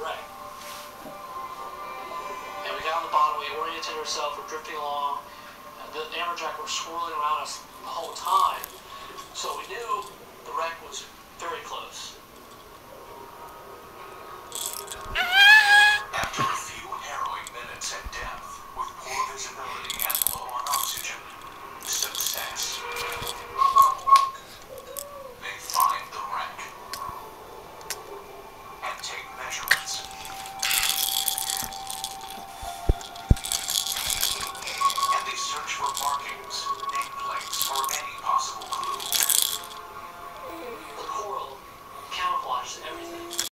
wreck. And we got on the bottom, we oriented ourselves, we're drifting along, and the amberjack was swirling around us the whole time. So we knew the wreck was very close.